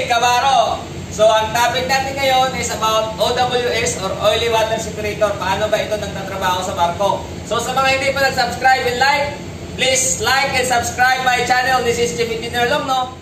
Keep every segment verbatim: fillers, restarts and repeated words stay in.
day, kabaro! So, ang topic natin ngayon is about O W S or Oily Water Separator. Paano ba ito nagtatrabaho sa barko? So, sa mga hindi pa nag-subscribe and like, please like and subscribe my channel. This is Chief Engineer Lomno.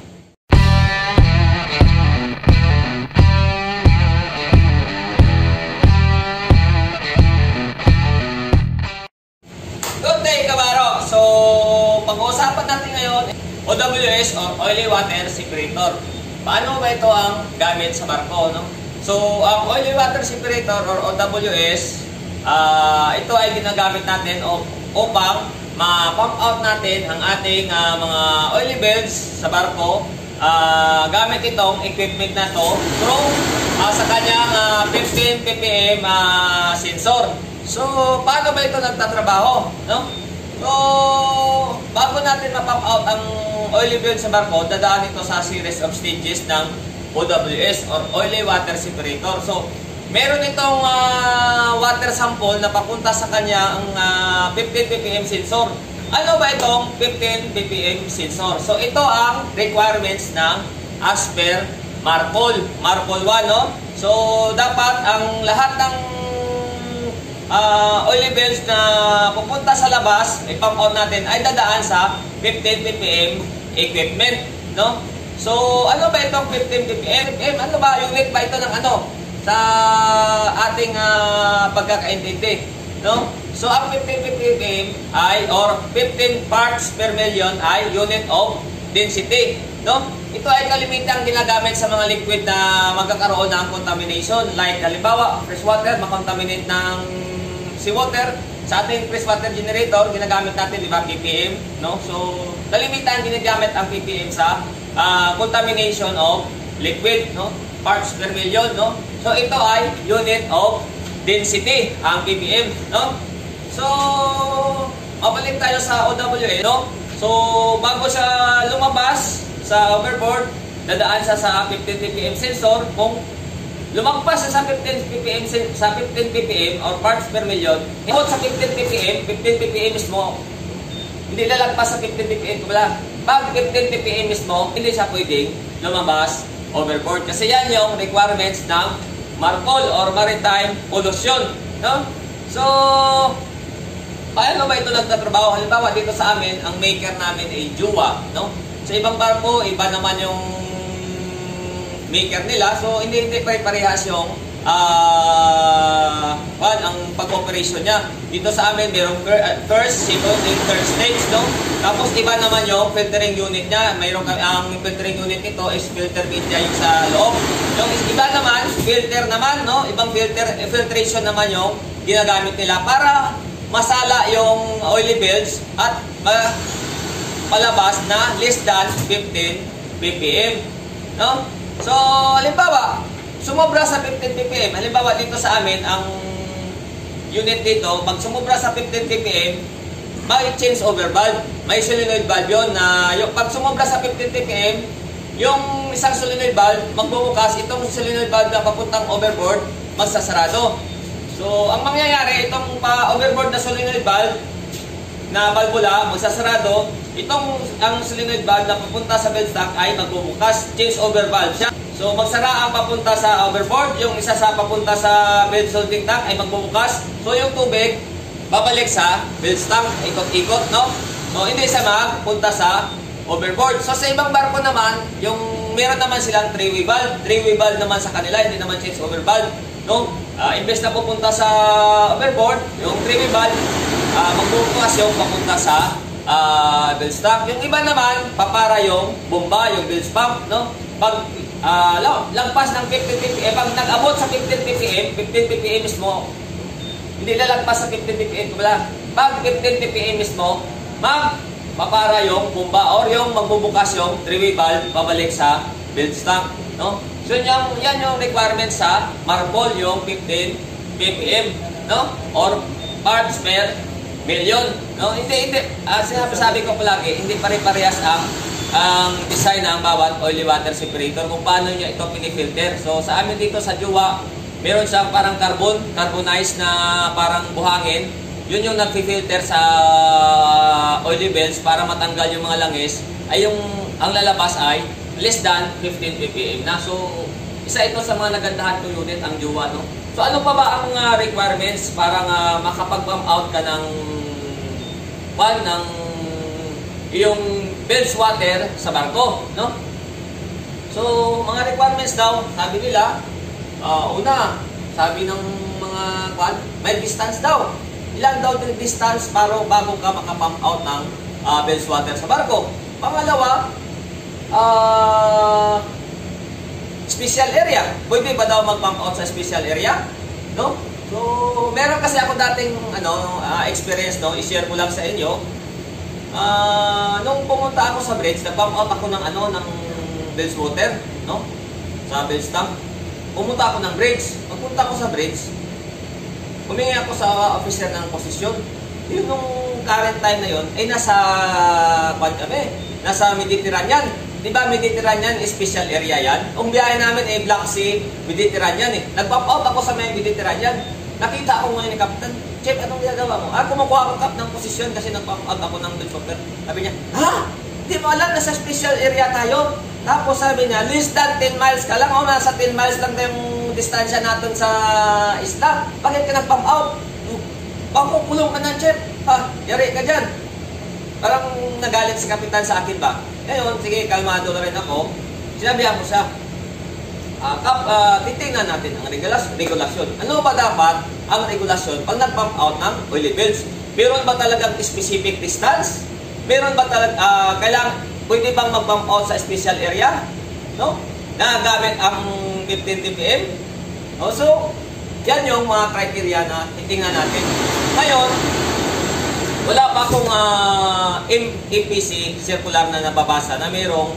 Good day, kabaro! So, pag-uusapan natin ngayon O W S or Oily Water Separator. Paano ba ito ang gamit sa barko, no? So, ang Oily Water Separator or O W S, uh, ito ay ginagamit natin upang ma-pump out natin ang ating uh, mga oily beds sa barko. Uh, gamit itong equipment na to through uh, sa kanyang uh, fifteen P P M uh, sensor. So, paano ba ito nagtatrabaho, no? So, bago natin ma-pump out ang oily bed sa barko, dadaan ito sa series of stages ng O W S or Oily Water Separator. So, meron itong uh, water sample na papunta sa kanya ang uh, fifteen P P M sensor. Ano ba itong fifteen P P M sensor? So, ito ang requirements ng as per MARPOL. MARPOL one, no? So, dapat ang lahat ng uh, oily beds na pupunta sa labas, i-pump out natin, ay dadaan sa fifteen P P M equipment, no? So, ano ba itong fifteen P P M? Ano ba? Unit ba ito ng ano? Sa ating uh, pagkakaintindi, no? So, ang fifteen P P M ay, or fifteen parts per million ay unit of density, no? Ito ay kalimitang ginagamit sa mga liquid na magkakaroon ng contamination. Like, halimbawa, fresh water, makontaminate ng seawater. Sa ating freshwater generator, ginagamit natin, di ba, P P M, no? So, kalimitan ginagamit ang P P M sa uh, contamination of liquid, no? Parts per million, no? So, ito ay unit of density, ang P P M, no? So, mabalik tayo sa O W S, no? So, bago siya lumabas sa overboard, dadaan siya sa fifteen P P M sensor. Kung lumagpas sa fifteen P P M sa fifteen P P M or parts per million, ikot sa fifteen P P M, fifteen P P M mismo, hindi lalagpas sa fifteen P P M, wala. Pag fifteen P P M mismo, hindi siya pwedeng lumabas overboard. Kasi yan yung requirements ng MARPOL or Maritime Pollution, no? So, paano ba ito nagtatrabaho? Halimbawa, dito sa amin, ang maker namin ay Jua, no? Sa ibang barko, iba naman yung maker nila. So, hindi hindi pare-parehas yung uh, well, ang pag-operation niya. Dito sa amin, mayroong first, second, and third stage, no? Tapos, iba naman yung filtering unit niya. Mayroong, ang filtering unit nito is filter media yung sa loob. Yung iba naman, filter naman, no? Ibang filter, filtration naman yung ginagamit nila para masala yung oily beds at uh, palabas na less than fifteen P P M, no? So, halimbawa, sumobra sa fifteen P P M, halimbawa dito sa amin, ang unit dito, pag sumobra sa fifteen P P M, may change over valve, may solenoid valve yun, na yung, pag sumobra sa fifteen P P M, yung isang solenoid valve, magbubukas, itong solenoid valve na papuntang overboard, magsasarado. So, ang mangyayari, itong pa-overboard na solenoid valve, na valvula, magsasarado, itong ang solenoid valve na papunta sa bed stock ay magbubukas, change over valve siya. So, magsara ang papunta sa overboard, yung isa sa papunta sa bed holding tank ay magbubukas. So, yung tubig, babalik sa bed stock, ikot-ikot, no? So, hindi siya magpunta sa overboard. So, sa ibang barko naman, yung meron naman silang three-way valve, three-way valve naman sa kanila, hindi naman change over valve, no? Uh, imbes na pupunta sa overboard, yung three-way valve, uh, magbubukas yung papunta sa uh, bilge stock. Yung iba naman, papara yung bomba, yung bilge pump, no? Pag uh, lagpas ng fifteen P P M, pag nag-abot sa fifteen P P M, fifteen P P M mismo, hindi lalagpas sa fifteen P P M, wala. Pag fifteen P P M mismo, mag papara yung bomba or yung magbubukas yung three-way valve, pabalik sa bilge stock, no? So, yan, yan yung requirements sa MARPOL, yung fifteen P P M, no? Or parts per million, no? Hindi, hindi. Uh, sinasabi ko palagi, hindi pare-parehas ang ang design ng bawat oily water separator kung paano niya ito pinifilter. So, sa amin dito sa Jua, meron siyang parang carbon, carbonized na parang buhangin. Yun yung nagfi-filter sa oily beds para matanggal yung mga langis. Ay yung ang lalabas ay less than fifteen P P M na. So, isa ito sa mga nagandahan ng unit, ang Jowa, no? So, ano pa ba ang uh, requirements para uh, makapag-pump out ka ng pan, ng iyong bilge water sa barko, no? So, mga requirements daw, sabi nila, uh, una, sabi ng mga kwan, may distance daw. Ilan daw yung distance para bago ka makapump out ng uh, bilge water sa barko. Pangalawa, uh, special area. Pwede ba daw mag-pump out sa special area? No? So, meron kasi ako dating ano, uh, experience, no? I-share ko lang sa inyo. Uh, nung pumunta ako sa bridge, nag-pump out ako ng ano, ng bilge water, no? Sa bilge tank. Pumunta ako ng bridge. Pagpunta ako sa bridge, humingi ako sa officer ng posisyon. Yun nung current time na yun, ay nasa, kwan kami, nasa Mediterranean. Di ba Mediterranean, special area yan? Ang biyahe namin ay Black Sea, Mediterranean eh. Nag-pump out ako sa may Mediterranean. Nakita ako ngayon ni Captain, Chef, anong ginagawa mo? Ah, kumukuha ako kap ng posisyon kasi nag-pump out ako ng bilge water. Sabi niya, ha? Di mo alam, nasa special area tayo? Tapos sabi niya, less than ten miles ka lang. O, nasa ten miles lang tayong distansya natin sa isla. Bakit ka nag-pump out? Pakukulong ka na, Chef. Ha, yari ka dyan. Parang nagalit si Kapitan sa akin ba? Ngayon, sige, kalmado na rin ako. Sinabihan ko siya, uh, Kap, uh, titingnan natin ang regulas regulasyon. Ano ba dapat ang regulasyon pag nag-pump out ng oily bilge? Meron ba talagang specific distance? Meron ba talagang, uh, kailangan, pwede bang mag-pump out sa special area? No? Na gamit ang fifteen P P M? No? So, yan yung mga criteria na titingnan natin. Ngayon, wala pa akong uh, M E P C circular na nababasa na mayroong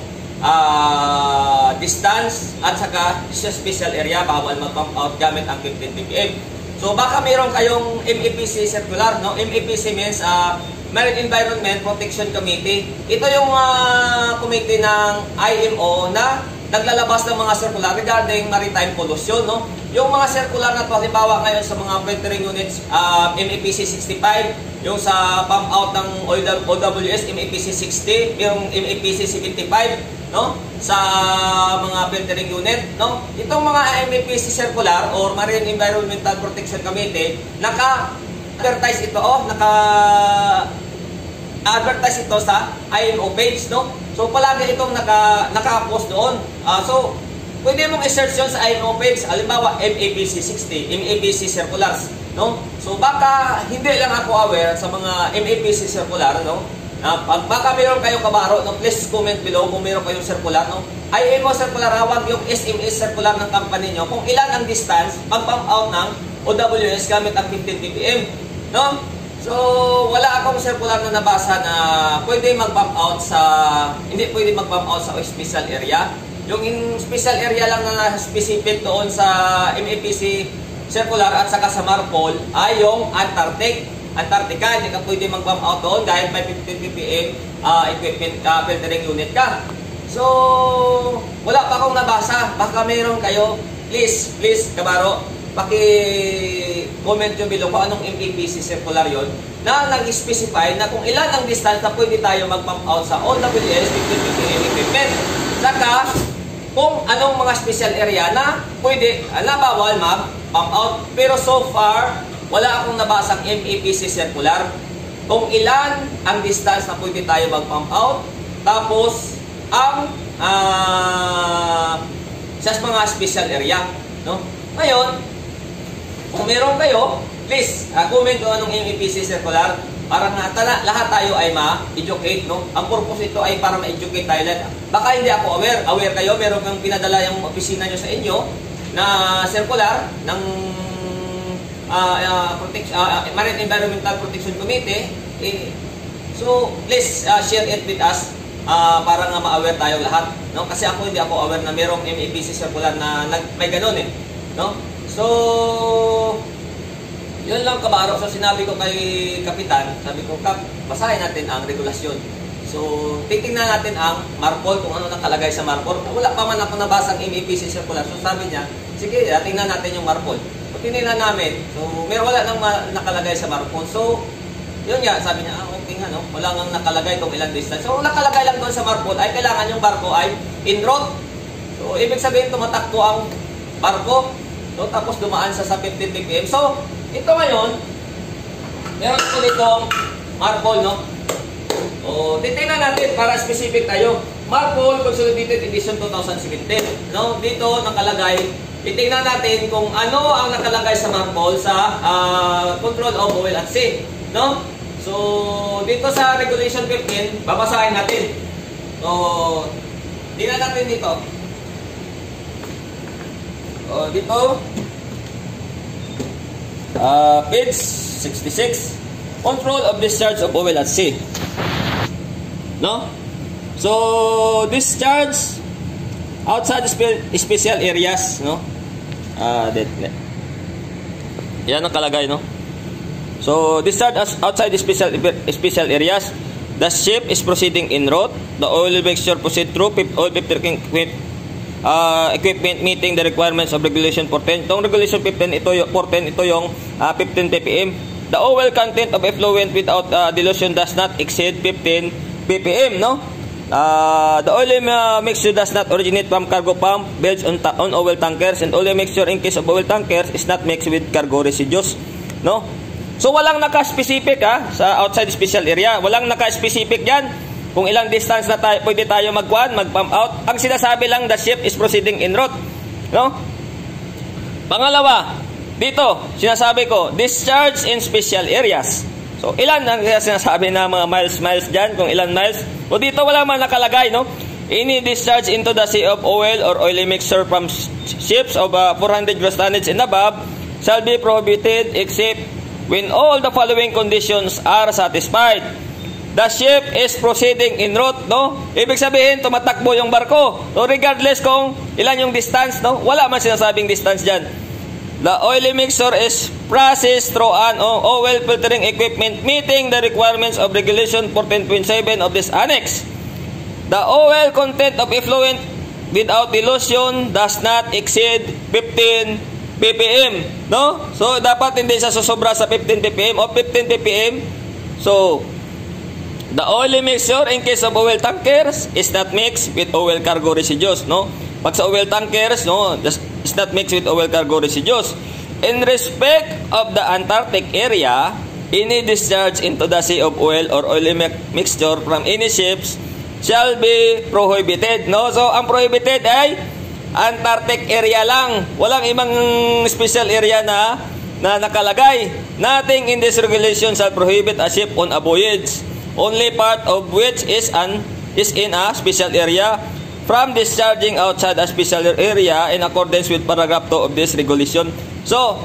uh, distance at saka special area bawal mag-pump out gamit ang fifteen P P M. So baka mayroong kayong M E P C circular, no? M E P C means uh, Marine Environment Protection Committee. Ito yung uh, committee ng I M O na naglalabas ng mga circular regarding maritime pollution, no? Yung mga circular na to, halimbawa ngayon sa mga filtering units, uh, M E P C sixty-five, yung sa pump out ng O W S, M E P C sixty, yung M E P C seventy-five, no? Sa mga filtering unit, no? Itong mga M E P C circular or Marine Environmental Protection Committee, naka-advertise ito, oh, naka-advertise ito sa I M O page, no? So, palagi itong naka, naka-post doon. Uh, so, pwede mong i-search yun sa I M O page. Halimbawa, M E P C sixty, M E P C circulars, no? So, baka hindi lang ako aware sa mga M E P C circular, no? Uh, pag baka mayroon kayong kabaro, no? Please comment below kung mayroon kayong circular, no? I M O circular, hawag yung S M S circular ng company nyo kung ilan ang distance pag-pump out ng O W S gamit ang fifteen P P M, no? So, wala akong circular na nabasa na pwede mag-pump out sa, hindi pwede mag-pump out sa special area. Yung special area lang na specific doon sa M E P C circular at saka sa MARPOL ay yung Antarctic. Antarctica, hindi ka pwede mag-pump out doon dahil may fifteen P P M uh, equipment uh, filtering unit ka. So, wala pa akong nabasa. Baka mayroon kayo. Please, please, kabaro, paki-comment nyo below kung anong M E P C circular yon na nag-specify na kung ilan ang distance na pwede tayo mag-pump out sa O W S fifteen P P M equipment. Saka, kung anong mga special area na pwede, na bawal mag-pump out. Pero so far, wala akong nabasang M E P C circular kung ilan ang distance na pwede tayo mag-pump out. Tapos, ang uh, sa mga special area, no? Ngayon, kung meron kayo, please, uh, comment kung anong M E P C circular para nga tala, lahat tayo ay ma-educate, no? Ang purpose ito ay para ma-educate tayo lahat. Baka hindi ako aware. Aware kayo, meron kang pinadala yung opisina nyo sa inyo na circular ng uh, uh, Protection, uh, Marine Environmental Protection Committee. Eh, so, please uh, share it with us uh, para nga ma-aware tayo lahat, no? Kasi ako hindi ako aware na merong M E P C circular na nag, may ganun eh, no? So, yun lang kabaro. So, sinabi ko kay Kapitan, sabi ko, Kap, basahin natin ang regulasyon. So, titingnan natin ang MARPOL, kung ano nakalagay sa MARPOL. Wala pa man ako nabasang M E P C circular. So, sabi niya, sige, tingnan natin yung MARPOL. So, tinignan namin. So, meron wala nang nakalagay sa MARPOL. So, yun nga, sabi niya, ah, okay ano, wala nang nakalagay kung ilang distance. So, nakalagay lang doon sa marble ay kailangan yung barko ay en route. So, ibig sabihin tumatakbo ang barko, no? Tapos dumaan sa sa fifteen P P M. So, ito ngayon, meron ko ditong marble, no? O, titingnan natin para specific tayo. Marble Consolidated Edition twenty seventeen, no? Dito nakalagay, titingnan natin kung ano ang nakalagay sa marble sa uh, control of oil at sea, no? So, dito sa Regulation fifteen, babasahin natin. So, tingnan natin dito. O, dito, uh, page sixty-six, control of discharge of oil at sea, no? So, discharge outside spe special areas, no? Ah, uh, yan ang kalagay, no? So, discharge outside the special special areas. The ship is proceeding en route. The oil mixture proceed through oil filtering uh, equipment meeting the requirements of Regulation fourteen. Itong Regulation fifteen, ito yung fourteen, ito yung uh, fifteen P P M. The oil content of effluent without uh, dilution does not exceed fifteen P P M, no? Uh, the oil uh, mixture does not originate from cargo pump built on, on oil tankers, and oil mixture in case of oil tankers is not mixed with cargo residues, no? So walang naka-specific ha sa outside special area, walang naka-specific yan kung ilang distance na tayo pwede tayo magkuan, mag-pump out. Ang sinasabi lang, the ship is proceeding en route, no? Pangalawa, dito sinasabi ko, discharge in special areas. So, ilan ang sinasabi na mga miles, miles dyan? Kung ilan miles? O dito wala man nakalagay, no? Any discharge into the sea of oil or oily mixture from ships of uh, four hundred gross tonnage and above shall be prohibited except when all the following conditions are satisfied. The ship is proceeding en route, no? Ibig sabihin, tumatakbo yung barko. So, regardless kung ilan yung distance, no? Wala man sinasabing distance dyan. The oily mixture is processed through an oil filtering equipment meeting the requirements of Regulation fourteen point seven of this annex. The oil content of effluent without dilution does not exceed fifteen P P M, no? So, dapat hindi siya susobra sa fifteen P P M o fifteen P P M. So, the oily mixture in case of oil tankers is not mixed with oil cargo residues, no? Pag sa oil tankers, no, is not mixed with oil cargo residues. In respect of the Antarctic area, any discharge into the sea of oil or oily mixture from any ships shall be prohibited, no? So, ang prohibited ay Antarctic area lang. Walang ibang special area na na nakalagay. Nothing in this regulation shall prohibit a ship on a voyage, only part of which is an is in a special area from discharging outside a special area in accordance with paragraph two of this regulation. So,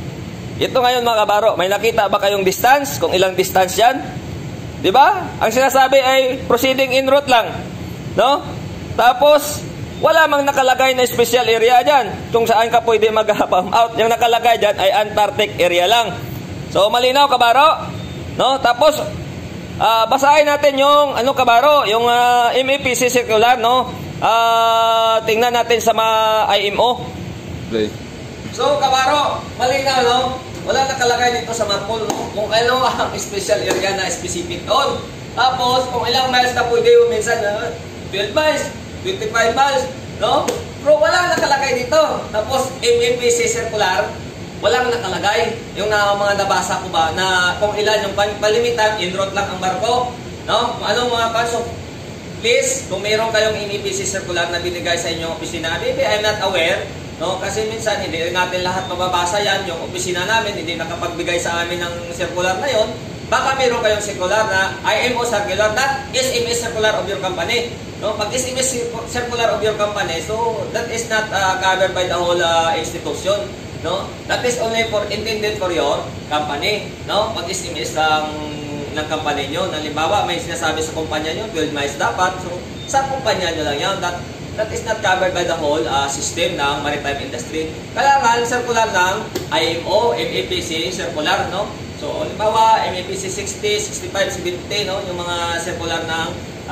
ito ngayon mga kabaro, may nakita ba kayong distance? Kung ilang distance yan? Diba? Ang sinasabi ay proceeding en route lang, no? Tapos, wala mang nakalagay na special area dyan kung saan ka pwede mag-pump out. Yung nakalagay dyan ay Antarctic area lang. So, malinaw kabaro, no? Tapos, uh, basahin natin yung, ano kabaro, yung uh, M A P C circular, no? Uh, tingnan natin sa mga I M O. Okay. So, kabaro, malinaw, no? Wala nakalagay dito sa marble, no? Kung ano ang special area na specific doon. Tapos, kung ilang miles na pwede yung minsan, uh, twelve miles, twenty-five miles, no? Pero wala nakalagay dito. Tapos, M A P C circular, walang nakalagay. Yung na, mga nabasa ko ba, na kung ilan yung palimitan, en route lang ang barko, no? Kung anong mga kaso, please, kung mayroon kayong M A P C circular na binigay sa inyong opisina, maybe I'm not aware, no? Kasi minsan hindi rin natin lahat mababasa yan. Yung opisina namin hindi nakapagbigay sa amin ng circular na yon. Baka mayroon kayong circular na I M O circular, that is M S circular of your company, no? Pag is M S circular of your company, so that is not uh, covered by the whole uh, institution, no? That is only for intended for your company, no? Pag is M S ng ng company nyo. Halimbawa, may sinasabi sa kumpanya nyo, twelve miles dapat. So, sa kumpanya nyo lang yan. That, that is not covered by the whole uh, system ng maritime industry. Kailangan, circular lang, I M O, M A P C, circular, no? So, halimbawa, M A P C sixty, sixty-five, seventy, no? Yung mga circular ng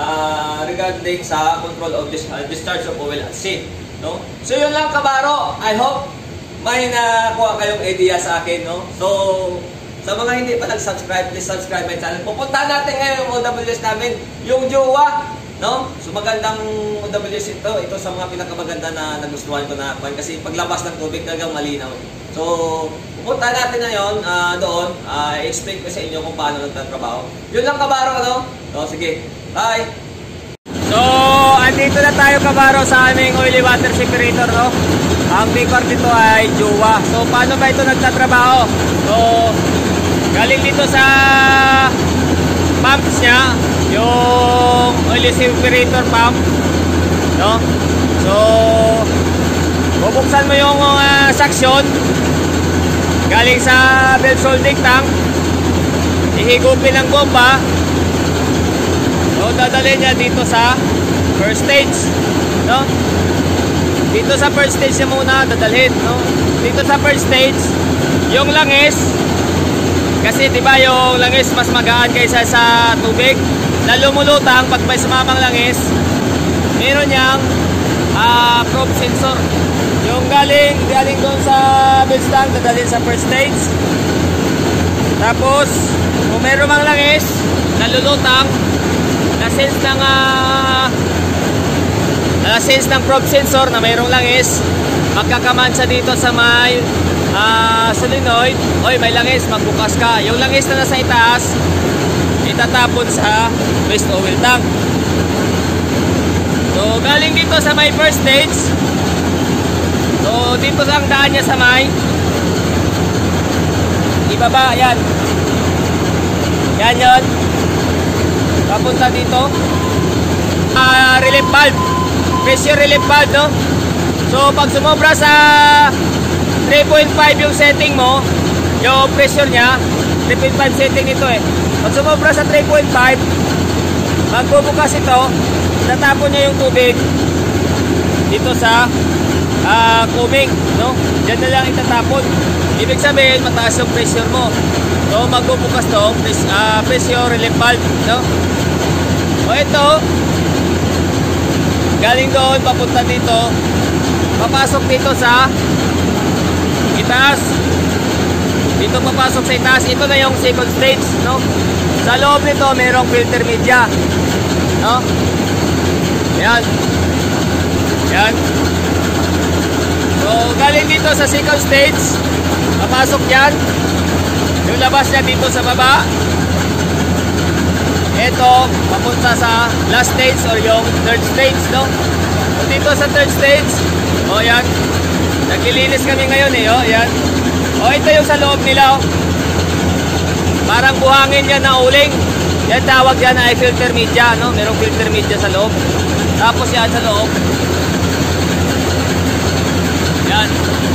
uh, regarding sa control of this, uh, discharge of oil at sea, no? So, yun lang, kabaro. I hope may nakuha kayong idea sa akin, no? So, Sa mga hindi pa nag-subscribe, please subscribe my channel. Pupuntahan natin ngayon yung O W S namin, yung jowa, no? So magandang O W S ito, ito sa mga pinakamaganda na nagustuhan ko na kasi paglabas ng tubig talagang malinaw. So pupuntahan natin ngayon uh, doon, uh, i-explain ko sa inyo kung paano nagtatrabaho. Yun lang kabaro, no? So sige, bye! So, andito na tayo kabaro sa aming oily water separator, no? Ang decor dito ay jowa. So, paano ba ito nagtatrabaho? So, galing dito sa pumps niya, yung oily separator pump, no? So, bubuksan mo yung uh, suction galing sa belt holding tank, ihigupin ng bomba. So, dadalhin niya dito sa first stage, no? Dito sa first stage niya muna dadalhin, no? Dito sa first stage, yung langis, kasi di ba yung langis mas magaan kaysa sa tubig na lumulutang pag may sumamang langis, meron niyang uh, probe sensor. Yung galing, galing doon sa bilge tank, dadalhin sa first stage. Tapos, kung meron mang langis na lulutang, na-sense ng uh, na-sense ng probe sensor na mayroong langis, magkakamansa dito sa may uh, solenoid. Oy, may langis, magbukas ka. Yung langis na nasa itaas, itatapon sa waste oil tank. So, galing dito sa may first stage. So, dito ang daan niya sa may ibaba, yan. Yan yun. Papunta dito. Uh, relief valve. Pressure relief valve, no? So, pag sumobra sa three point five yung setting mo, yung pressure niya, three point five setting nito eh. Pag sumobra sa three point five, magbubukas ito, tatapon niya yung tubig dito sa uh, cubing, no? Diyan na lang itatapon. Ibig sabihin, mataas yung pressure mo. So, magbubukas to, uh, pressure relief valve, no? O ito, galing doon, papunta dito, papasok dito sa itaas. Dito papasok sa itaas. Ito na yung second stage, no? Sa loob nito, mayroong filter media, no? Yan. Yan. So, galing dito sa second stage, papasok yan. Yung labas niya dito sa baba. Ito, papunta sa last stage or yung third stage, no? So, dito sa third stage, o yan, naglilinis kami ngayon eh, o yan. O ito yung sa loob nila, o. Parang buhangin yan na uling. Yan tawag yan ay filter media, no? Merong filter media sa loob. Tapos yan sa loob. Yan.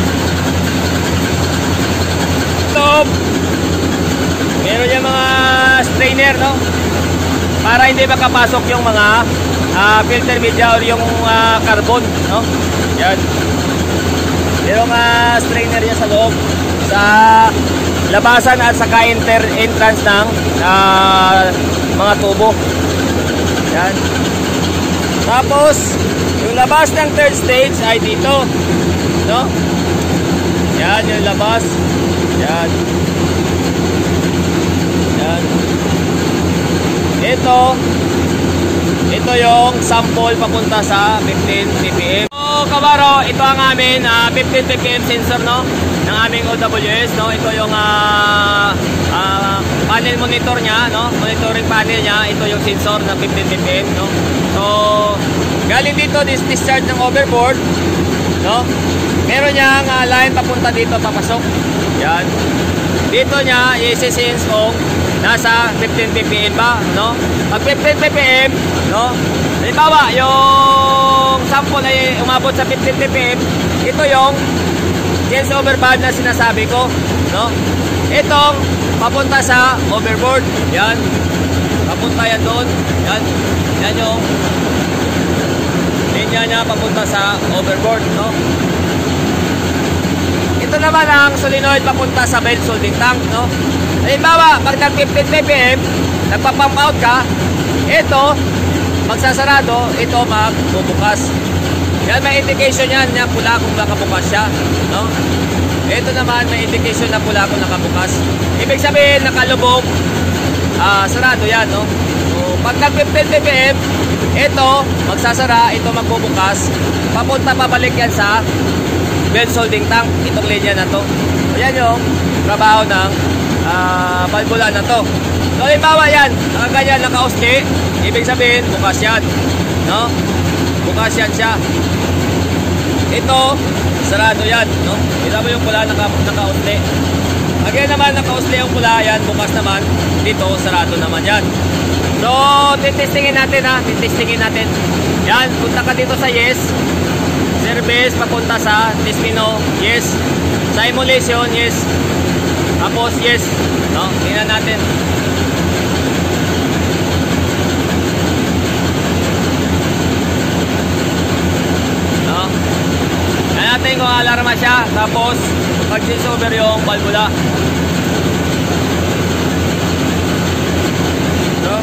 Loob. Meron yung mga strainer, no? Para hindi makapasok yung mga uh, filter media or yung uh, carbon, no? Yan. Merong uh, strainer yan sa loob, sa labasan at sa ka-enter entrance ng uh, mga tubo. Yan. Tapos, yung labas ng third stage ay dito, no? Yan, yung labas. Yan. Yan. Ito, ito yung sample papunta sa fifteen P P M. So, kabaro, ito ang amin uh, fifteen P P M sensor, no, ng aming O W S, no. Ito yung uh, uh, panel monitor niya, no, monitoring panel niya. Ito yung sensor ng fifteen P P M, no. So, galing dito, this discharge ng overboard, no. Meron niyang uh, line papunta dito, papasok. Yan. Dito niya i-sense kung nasa fifteen P P M ba, no? Pag fifteen P P M, no? Halimbawa, yung sample ay umabot sa fifteen P P M, ito yung sense overboard na sinasabi ko, no? Itong papunta sa overboard, yan. Papunta yan doon, yan. Yan yung linya niya papunta sa overboard, no? Ito naman ang solenoid papunta sa belt holding tank, no? Halimbawa, pag nag fifteen P P M, nagpa-pump out ka, ito, magsasarado, ito magbubukas. Yan, may indication yan. Yan, pula kung nakabukas siya. No? Ito naman, may indication na pula kung nakabukas. Ibig sabihin, nakalubog. Ah, sarado yan, no? So, pag nag-fifteen P P M, ito, magsasara, ito magbubukas. Papunta pabalik yan sa belt holding tank. Itong linya na to. So, yan yung trabaho ng uh, valvula na to. So, halimbawa yan, nakaganyan, naka-usli. Ibig sabihin, bukas yan. No? Bukas yan siya. Ito, sarado yan, no? Kita mo yung pula, naka, naka-usli. Again naman, naka-usli yung pula, yan, bukas naman. Dito, sarado naman yan. So, titestingin natin ha, titestingin natin. Yan, punta ka dito sa yes. Service, papunta sa Tismino, yes. Sa emulation, yes. Tapos, yes. No? Tingnan natin. Natin kung alarma siya, tapos mag-switch over yung valvula. So,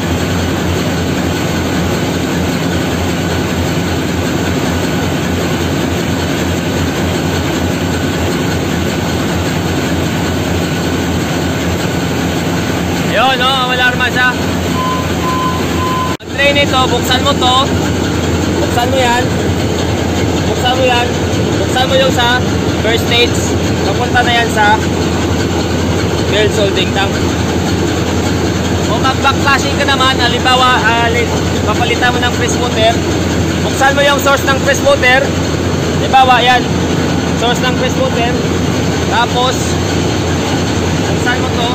yun, no? Alarma siya. Mag-train ito, buksan mo to. Buksan mo yan. Buksan mo yan. Buksan mo yung sa first stage. Papunta na yan sa belt holding tank. Kung mag-backflashing ka naman, halimbawa, uh, papalitan mo ng press motor. Buksan mo yung source ng press motor. Halimbawa, yan. Source ng press motor. Tapos, buksan mo to.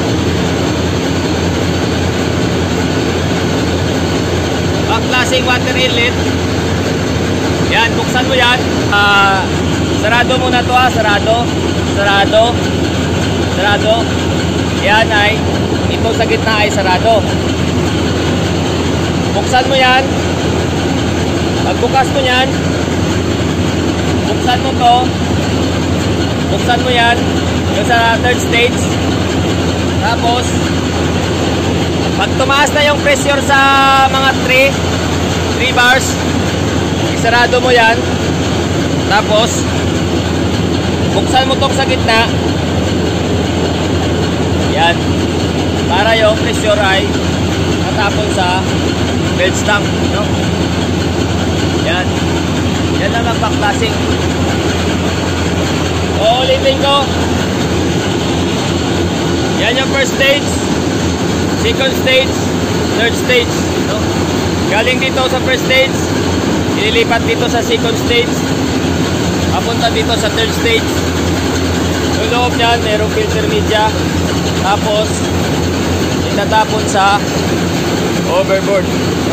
Backflashing water inlet. Yan, buksan mo yan. Ah... Uh, Sarado muna to ha, sarado. Sarado. Sarado. Yan ay, ito sa gitna ay sarado. Buksan mo yan. Pagbukas mo yan, buksan mo to. Buksan mo yan. Yung sa third stage. Tapos, pag tumaas na yung pressure sa mga three bars, isarado mo yan. Tapos, buksan mo itong sa gitna. Yan. Para yung pressure ay matapon sa belt tank. No? Yan. Yan lang ang backflashing. O, ulitin ko. Yan yung first stage, second stage, third stage. No? Galing dito sa first stage, ililipat dito sa second stage. Papunta dito sa third stage. Yung loob niyan, mayroong filter media. Tapos, itatapon sa overboard.